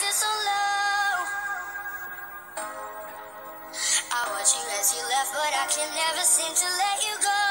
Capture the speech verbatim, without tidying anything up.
feel so low. I watch you as you left, but I can never seem to let you go.